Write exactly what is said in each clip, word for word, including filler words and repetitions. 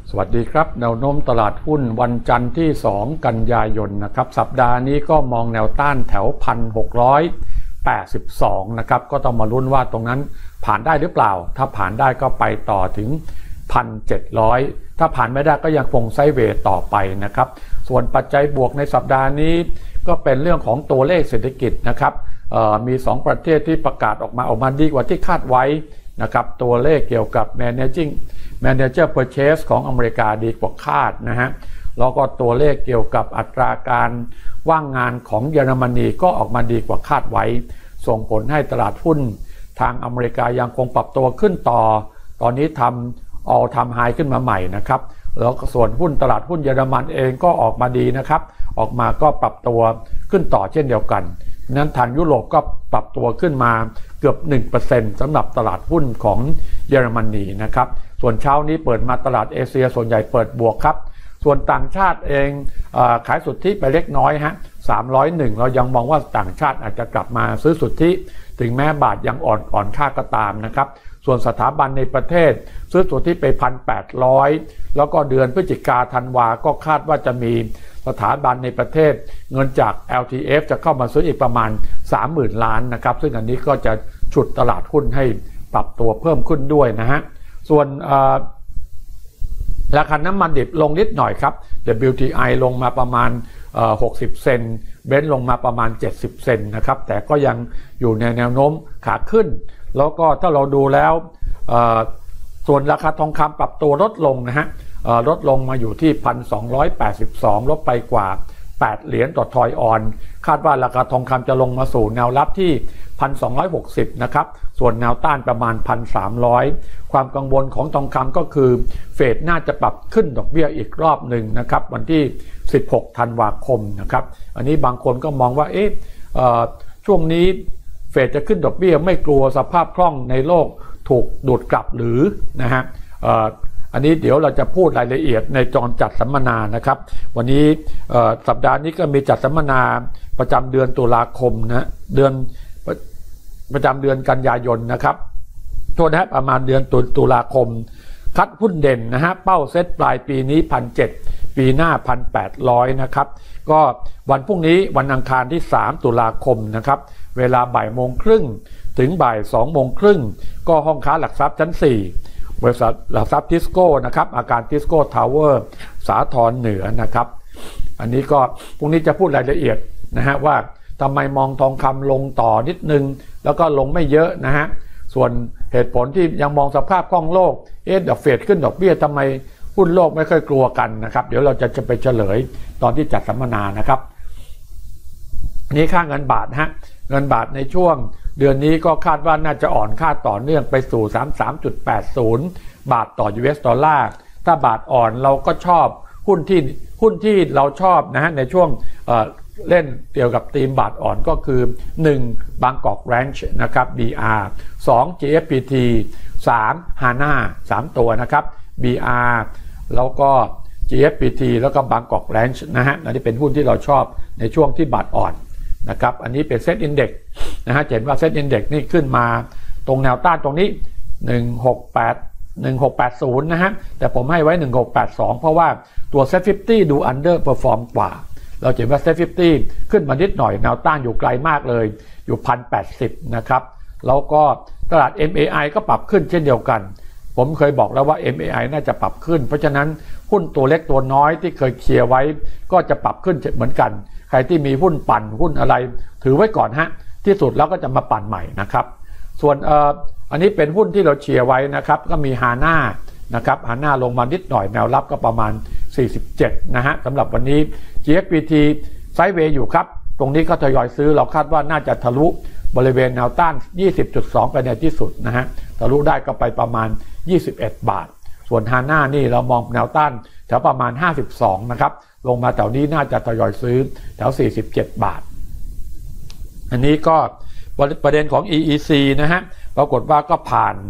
สวัสดีครับแนวโน้มตลาดหุ้นวันจันทร์ที่สองกันยายนนะครับสัปดาห์นี้ก็มองแนวต้านแถว หนึ่งพันหกร้อยแปดสิบสอง นะครับก็ต้องมาลุ้นว่าตรงนั้นผ่านได้หรือเปล่าถ้าผ่านได้ก็ไปต่อถึง หนึ่งพันเจ็ดร้อย ถ้าผ่านไม่ได้ก็ยังคงไซด์เวย์ต่อไปนะครับส่วนปัจจัยบวกในสัปดาห์นี้ก็เป็นเรื่องของตัวเลขเศรษฐกิจนะครับมีสองประเทศที่ประกาศออกมาออกมาดีกว่าที่คาดไว้นะครับตัวเลขเกี่ยวกับ managing manager purchase ของอเมริกาดีกว่าคาดนะฮะแล้วก็ตัวเลขเกี่ยวกับอัตราการว่างงานของเยอรมนีก็ออกมาดีกว่าคาดไว้ส่งผลให้ตลาดหุ้นทางอเมริกายังคงปรับตัวขึ้นต่อตอนนี้ทำ all time high ขึ้นมาใหม่นะครับแล้วส่วนหุ้นตลาดหุ้นเยอรมันเองก็ออกมาดีนะครับออกมาก็ปรับตัวขึ้นต่อเช่นเดียวกันนั้นทางยุโรปก็ปรับตัวขึ้นมาเกือบ หนึ่งเปอร์เซ็นต์ สำหรับตลาดหุ้นของเยอรมนีนะครับส่วนเช้านี้เปิดมาตลาดเอเชียส่วนใหญ่เปิดบวกครับส่วนต่างชาติเองเอ่อขายสุทธิไปเล็กน้อยฮะสามร้อยเอ็ดเรายังมองว่าต่างชาติอาจจะกลับมาซื้อสุทธิถึงแม้บาทยังอ่อนอ่อนค่าก็ตามนะครับส่วนสถาบันในประเทศซื้อสุทธิไป หนึ่งพันแปดร้อย แล้วก็เดือนพฤศจิกาธันวาก็คาดว่าจะมีสถาบันในประเทศเงินจาก แอล ที เอฟ จะเข้ามาซื้ออีกประมาณ สามหมื่น ล้านนะครับซึ่งอันนี้ก็จะฉุดตลาดหุ้นให้ปรับตัวเพิ่มขึ้นด้วยนะฮะส่วนราคาน้ำมันดิบลงนิดหน่อยครับ ดับเบิลยู ที ไอ ลงมาประมาณหกสิบเซนต์เบนซ์ลงมาประมาณเจ็ดสิบเซนต์นะครับแต่ก็ยังอยู่ในแนวโน้มขาขึ้นแล้วก็ถ้าเราดูแล้วส่วนราคาทองคำปรับตัวลดลงนะฮะลดลงมาอยู่ที่ หนึ่งพันสองร้อยแปดสิบสอง ลดไปกว่าแปดเหรียญต่อทอยออนคาดว่าราคาทองคำจะลงมาสู่แนวรับที่ หนึ่งพันสองร้อยหกสิบ นะครับส่วนแนวต้านประมาณ หนึ่งพันสามร้อย ความกังวลของทองคำก็คือเฟดน่าจะปรับขึ้นดอกเบี้ยอีกรอบหนึ่งนะครับวันที่สิบหกธันวาคมนะครับอันนี้บางคนก็มองว่าเอ๊ะช่วงนี้เฟดจะขึ้นดอกเบี้ยไม่กลัวสภาพคล่องในโลกถูกดูดกลับหรือนะฮะอันนี้เดี๋ยวเราจะพูดรายละเอียดในจอนจัดสัมมนานะครับวันนี้สัปดาห์นี้ก็มีจัดสัมมนาประจำเดือนตุลาคมนะเดือนประจำเดือนกันยายนนะครับโทษนะประมาณเดือนตุตุลาคมคัดหุ้นเด่นนะฮะเป้าเซตปลายปีนี้ หนึ่งพันเจ็ดร้อย ปีหน้า หนึ่งพันแปดร้อย นะครับก็วันพรุ่งนี้วันอังคารที่สามตุลาคมนะครับเวลาบ่ายโมงครึ่งถึงบ่ายสองโมงครึ่งก็ห้องค้าหลักทรัพย์ชั้นสี่บริษัทหลักทรัพย์ทิสโก้นะครับอาคารทิสโก้ทาวเวอร์สาทรเหนือนะครับอันนี้ก็พรุ่งนี้จะพูดรายละเอียดนะฮะว่าทำไมมองทองคำลงต่อนิดนึงแล้วก็ลงไม่เยอะนะฮะส่วนเหตุผลที่ยังมองสภาพคล่องโลกเอ๊ะดอกเฟดขึ้นดอกเบี้ยทำไมหุ้นโลกไม่ค่อยกลัวกันนะครับเดี๋ยวเราจะจะไปเฉลยตอนที่จัดสัมมนานะครับนี่ค่าเงินบาทฮะเงินบาทในช่วงเดือนนี้ก็คาดว่าน่าจะอ่อนค่าต่อเนื่องไปสู่ สามสิบสามจุดแปดศูนย์ บาทต่อ ยู เอส ดอลลาร์ถ้าบาทอ่อนเราก็ชอบหุ้นที่หุ้นที่เราชอบนะฮะในช่วงเอ่อเล่นเกี่ยวกับธีมบาทอ่อนก็คือหนึ่ง Bangkok Ranch นะครับ บี อาร์ สอง จี เอฟ พี ที สาม Hana สามตัวนะครับ บี อาร์ แล้วก็ จี เอฟ พี ที แล้วก็ Bangkok Ranch นะฮะอันนี้เป็นหุ้นที่เราชอบในช่วงที่บาทอ่อนนะครับอันนี้เป็นเซ็ตอินเด็กซ์นะฮะเห็นว่าเซ็ตอินเด็กซ์นี่ขึ้นมาตรงแนวต้านตรงนี้หนึ่งหกแปด หนึ่งหกแปดศูนย์นะฮะแต่ผมให้ไว้หนึ่งหกแปดสองเพราะว่าตัว เซ็ต ห้าสิบ ดู under perform กว่าเราเห็นว่า เซ็ต ห้าสิบ ขึ้นมานิดหน่อยแนวต้านอยู่ไกลมากเลยอยู่ หนึ่งพันแปดสิบ นะครับแล้วก็ตลาด เอ็ม เอ ไอ ก็ปรับขึ้นเช่นเดียวกันผมเคยบอกแล้วว่า เอ็ม เอ ไอ น่าจะปรับขึ้นเพราะฉะนั้นหุ้นตัวเล็กตัวน้อยที่เคยเคลียร์ไว้ก็จะปรับขึ้นเหมือนกันใครที่มีหุ้นปั่นหุ้นอะไรถือไว้ก่อนฮะที่สุดแล้วก็จะมาปั่นใหม่นะครับส่วนเอ่ออันนี้เป็นหุ้นที่เราเชียร์ไว้นะครับก็มีฮาน่านะครับฮาน่าลงมานิดหน่อยแนวรับก็ประมาณสี่สิบเจ็ดนะฮะสำหรับวันนี้ จี เอฟ พี ที ไซด์เวย์อยู่ครับตรงนี้ก็ทยอยซื้อเราคาดว่าน่าจะทะลุบริเวณแนวต้าน ยี่สิบจุดสอง ไปในที่สุดนะฮะทะลุได้ก็ไปประมาณยี่สิบเอ็ดบาทส่วนฮาน่านี่เรามองแนวต้านแถวประมาณห้าสิบสองนะครับลงมาแถวนี้น่าจะทยอยซื้อแถวสี่สิบเจ็ดบาทอันนี้ก็ประเด็นของ อี อี ซี นะฮะปรากฏว่าก็ผ่าน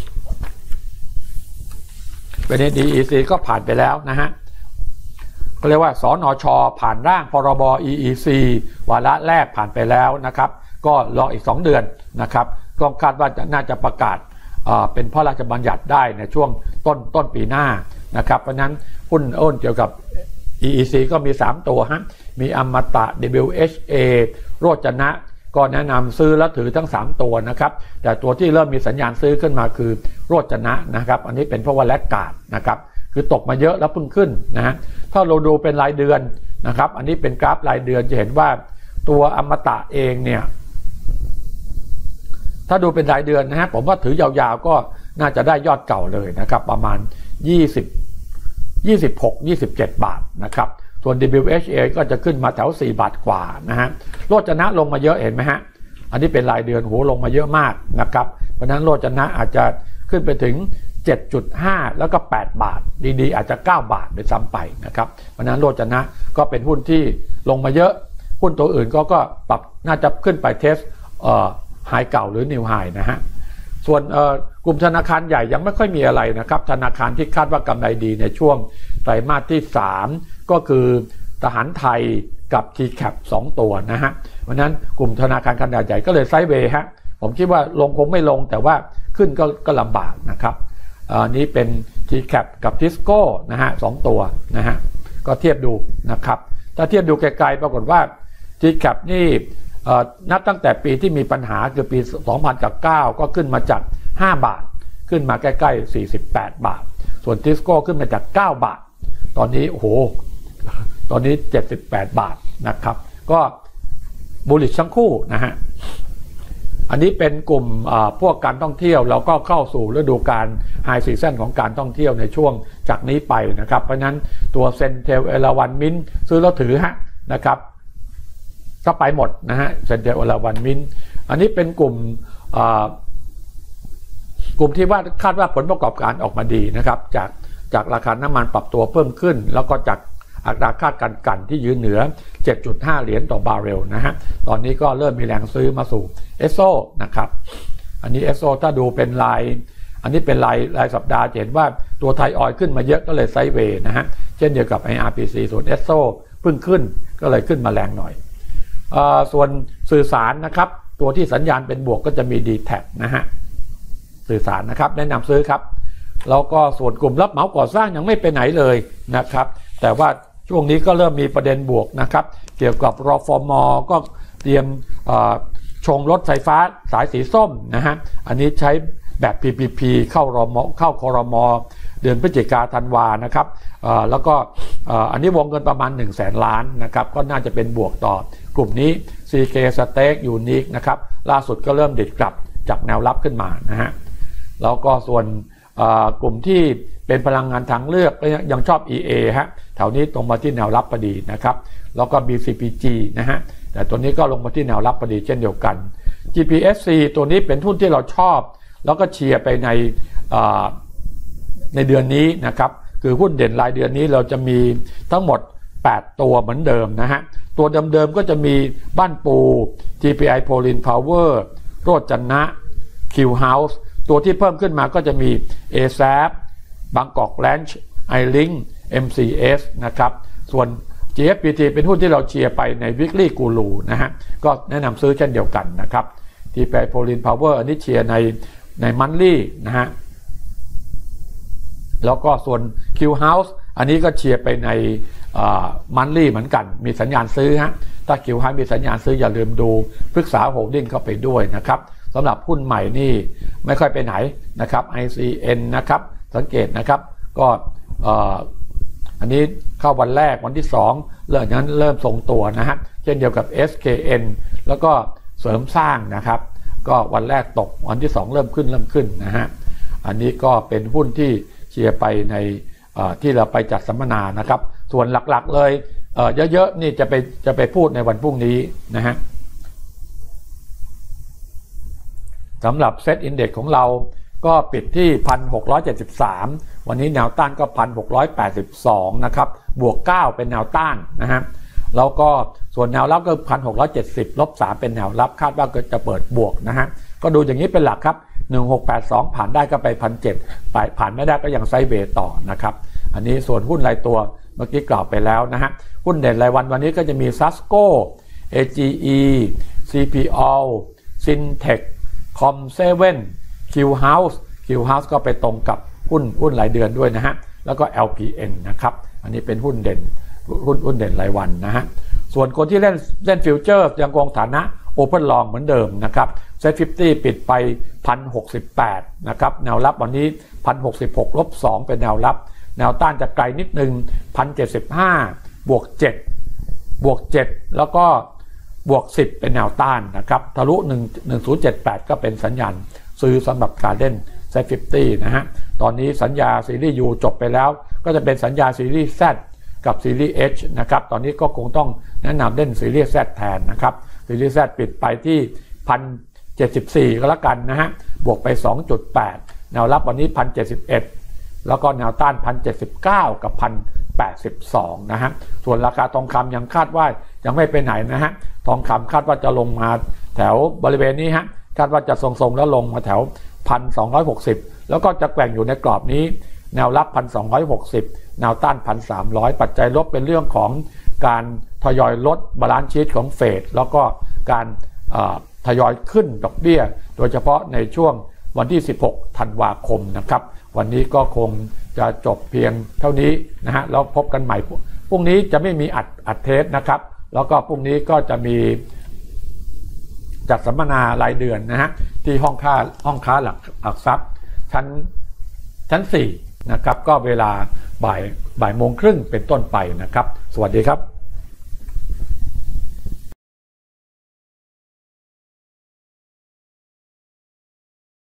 ประเด็น อี อี ซี ก็ผ่านไปแล้วนะฮะก็เรียกว่าสนช.ผ่านร่างพรบ อี อี ซี วาระแรกผ่านไปแล้วนะครับก็รออีกสองเดือนนะครับก็คาดว่าน่าจะประกาศเป็นพระราชบัญญัติได้ในช่วงต้นต้นปีหน้านะครับเพราะนั้นหุ้นอ้นเกี่ยวกับ อี อี ซี ก็มีสามตัวฮะมีอมตะ ดับเบิลยู เอช เอ โรจนะก็แนะนำซื้อและถือทั้งสามตัวนะครับแต่ตัวที่เริ่มมีสัญญาณซื้อขึ้นมาคือโรจนะนะครับอันนี้เป็นเพราะว่าแลกการ์ดนะครับคือตกมาเยอะแล้วเพิ่งขึ้นนะฮะถ้าเราดูเป็นรายเดือนนะครับอันนี้เป็นกราฟรายเดือนจะเห็นว่าตัวอมตะเองเนี่ยถ้าดูเป็นรายเดือนนะฮะผมว่าถือยาวๆก็น่าจะได้ยอดเก่าเลยนะครับประมาณยี่สิบ ยี่สิบหก ยี่สิบเจ็ดบาทนะครับส่วน ดับเบิลยู เอช เอ ก็จะขึ้นมาแถวสี่บาทกว่านะฮะโรจนะลงมาเยอะเห็นไหมฮะอันนี้เป็นรายเดือนโหลงมาเยอะมากนะครับเพราะนั้นโรจนะอาจจะขึ้นไปถึง เจ็ดจุดห้า แล้วก็แปดบาทดีๆอาจจะเก้าบาทไปซ้ำไปนะครับเพราะนั้นโรจนะก็เป็นหุ้นที่ลงมาเยอะหุ้นตัวอื่นก็ก็ปรับน่าจะขึ้นไปเทสเอ่อไฮเก่าหรือนิวไฮนะฮะส่วนกลุ่มธนาคารใหญ่ยังไม่ค่อยมีอะไรนะครับธนาคารที่คาดว่ากำไรดีในช่วงไตรมาสที่สามก็คือทหารไทยกับ ที แคป สองตัวนะฮะเพราะนั้นกลุ่มธนาคารขนาดใหญ่ก็เลยไซด์เวย์ฮะผมคิดว่าลงคงไม่ลงแต่ว่าขึ้นก็ก็ลำบากนะครับอันนี้เป็น ที แคป กับ Tisco นะฮะสองตัวนะฮะก็เทียบดูนะครับถ้าเทียบดูไกลๆปรากฏว่า ที แคป นี่นับตั้งแต่ปีที่มีปัญหาคือปีสองพันเก้าก็ขึ้นมาจากห้าบาทขึ้นมาใกล้ๆสี่สิบแปดบาทส่วน Tisco ขึ้นมาจากเก้าบาทตอนนี้โอ้โหตอนนี้เจ็ดสิบแปดบาทนะครับก็บูลลิชทั้งคู่นะฮะอันนี้เป็นกลุ่มพวกการท่องเที่ยวเราก็เข้าสู่ฤดูกาลไฮซีซั่นของการท่องเที่ยวในช่วงจากนี้ไปนะครับเพราะนั้นตัวเซนเทลเอราวันมินซื้อแล้วถือฮะนะครับก็ไปหมดนะฮะเซนเทลเอราวันมินอันนี้เป็นกลุ่มกลุ่มที่ว่าคาดว่าผลประกอบการออกมาดีนะครับจากจากราคาน้ำมันปรับตัวเพิ่มขึ้นแล้วก็จากอัตราคาดการกันที่ยืนเหนือ เจ็ดจุดห้า เหรียญต่อบาร์เรลนะฮะตอนนี้ก็เริ่มมีแรงซื้อมาสู่เอสโซนะครับอันนี้เอสโซถ้าดูเป็นรายอันนี้เป็นรายรายสัปดาห์เห็นว่าตัวไทยออยล์ขึ้นมาเยอะก็เลยไซด์เวย์นะฮะเช่นเดียวกับ ไอ อาร์ พี ซี ส่วนเอสโซเพิ่งขึ้นก็เลยขึ้นมาแรงหน่อยเอ่อส่วนสื่อสารนะครับตัวที่สัญญาณเป็นบวกก็จะมี ดี แท็ก นะฮะสื่อสารนะครับแนะนำซื้อครับแล้วก็ส่วนกลุ่มรับเหมาก่อสร้างยังไม่ไปไหนเลยนะครับแต่ว่าช่วงนี้ก็เริ่มมีประเด็นบวกนะครับเกี่ยวกับรฟม.ก็เตรียมชงรถไฟฟ้าสายสีส้มนะฮะอันนี้ใช้แบบ พี พี พี เข้ารมเข้าครม.เดือนพฤศจิกาธันวานะครับแล้วก็อันนี้วงเงินประมาณหนึ่งแสนล้านนะครับก็น่าจะเป็นบวกต่อกลุ่มนี้ ซี เค Stake Unique นะครับล่าสุดก็เริ่มดิดกลับจากแนวรับขึ้นมานะฮะแล้วก็ส่วนกลุ่มที่เป็นพลังงานทางเลือกยังชอบ อี เอ ฮะแถวนี้ตรงมาที่แนวรับพอดีนะครับแล้วก็ บี ซี พี จี นะฮะแต่ตัวนี้ก็ลงมาที่แนวรับพอดีเช่นเดียวกัน จี พี เอส ซี ตัวนี้เป็นหุ้นที่เราชอบแล้วก็เชียร์ไปในในเดือนนี้นะครับคือหุ้นเด่นรายเดือนนี้เราจะมีทั้งหมดแปดตัวเหมือนเดิมนะฮะตัวเดิมๆก็จะมีบ้านปู ที พี ไอ Polin Power โรจนะ Q House ตัวที่เพิ่มขึ้นมาก็จะมี เอ แซป Bangkok Ranch iLink เอ็ม ซี เอส นะครับส่วน จี เอฟ พี ที เป็นหุ้นที่เราเชียร์ไปใน Weekly Guru นะฮะก็แนะนำซื้อเช่นเดียวกันนะครับ ที พี ไอ Polin Power อันนี้เชียร์ในใน Monthly นะฮะแล้วก็ส่วน Q House อันนี้ก็เชียร์ไปในมันลี่เหมือนกันมีสัญญาณซื้อฮะถ้า Q House มีสัญญาณซื้ออย่าลืมดูปรึกษาโฮลดิ้งเข้าไปด้วยนะครับสำหรับหุ้นใหม่นี่ไม่ค่อยไปไหนนะครับ ไอ ซี เอ็น นะครับสังเกตนะครับก็อันนี้เข้าวันแรกวันที่สองเรื่องนั้นเริ่มทรงตัวนะฮะเช่นเดียวกับ เอส เค เอ็น แล้วก็เสริมสร้างนะครับก็วันแรกตกวันที่สองเริ่มขึ้นเริ่มขึ้นนะฮะอันนี้ก็เป็นหุ้นที่เชียร์ไปในที่เราไปจัดสัมมนานะครับส่วนหลักๆเลยเยอะๆนี่จะไปจะไปพูดในวันพรุ่งนี้นะฮะสำหรับเซตอินเด็กซ์ของเราก็ปิดที่ หนึ่งพันหกร้อยเจ็ดสิบสาม วันนี้แนวต้านก็ หนึ่งพันหกร้อยแปดสิบสอง นะครับบวกเก้าเป็นแนวต้านนะฮะแล้วก็ส่วนแนวรับก็ หนึ่งพันหกร้อยเจ็ดสิบ ลบสามเป็นแนวรับคาดว่าจะเปิดบวกนะฮะก็ดูอย่างนี้เป็นหลักครับหนึ่งหกแปดสองผ่านได้ก็ไป หนึ่งพันเจ็ดร้อย ผ่านไม่ได้ก็ยังไซด์เวย์ต่อนะครับอันนี้ส่วนหุ้นรายตัวเมื่อกี้กล่าวไปแล้วนะฮะหุ้นเด่นรายวันวันนี้ก็จะมี ซัสโก้ เอ จี อี ซี พี โอ Syntec คอม เซเว่น Q House Q House ก็ไปตรงกับหุ้นหุ้นรายเดือนด้วยนะฮะแล้วก็ แอล พี เอ็น นะครับอันนี้เป็นหุ้นเด่นหุ้นหุ้นเด่นรายวันนะฮะส่วนคนที่เล่นเล่นฟิวเจอร์ยังคงฐานะ Open Long เหมือนเดิมนะครับ เซ็ต ห้าสิบ ปิดไป หนึ่งพันหกสิบแปด นะครับแนวรับวันนี้ หนึ่งพันหกสิบหก ลบ สอง เป็นแนวรับแนวต้านจะไกลนิดนึง หนึ่งพันเจ็ดสิบห้า บวก เจ็ด บวก เจ็ด แล้วก็บวก สิบ เป็นแนวต้านนะครับทะลุหนึ่ง หนึ่งศูนย์เจ็ดแปด ก็เป็นสัญญาณซื้อสำหรับการเล่น เซ็ต ห้าสิบ นะฮะตอนนี้สัญญาซีรีส์ U จบไปแล้วก็จะเป็นสัญญาซีรีส์ Z กับซีรีส์ H นะครับตอนนี้ก็คงต้องแนะนำเล่นซีรีส์ Z แทนนะครับซีรีส์ Z ปิดไปที่ หนึ่งพันเจ็ดสิบสี่ ก็แล้วกันนะฮะบวกไป สองจุดแปด แนวรับวันนี้ หนึ่งพันเจ็ดสิบเอ็ด แล้วก็แนวต้าน หนึ่งพันเจ็ดสิบเก้า กับ หนึ่งพันแปดสิบสอง นะฮะส่วนราคาทองคำยังคาดว่ายังไม่ไปไหนนะฮะทองคำคาดว่าจะลงมาแถวบริเวณนี้ฮะคาดว่าจะทรงๆแล้วลงมาแถว หนึ่งพันสองร้อยหกสิบ แล้วก็จะแกว่งอยู่ในกรอบนี้แนวรับ หนึ่งพันสองร้อยหกสิบ แนวต้าน หนึ่งพันสามร้อย ปัจจัยลบเป็นเรื่องของการทยอยลดบาลานซ์ชีทของเฟดแล้วก็การทยอยขึ้นดอกเบี้ยโดยเฉพาะในช่วงวันที่สิบหกธันวาคมนะครับวันนี้ก็คงจะจบเพียงเท่านี้นะฮะแล้วพบกันใหม่พรุ่งนี้จะไม่มีอัดอัดเทปนะครับแล้วก็พรุ่งนี้ก็จะมีจัดสัมมนารายเดือนนะฮะที่ห้องค้าห้องค้าหลักหลักทรัพย์ชั้นชั้นสี่นะครับก็เวลาบ่ายบ่ายโมงครึ่งเป็นต้นไปนะครับสวัสดีครับ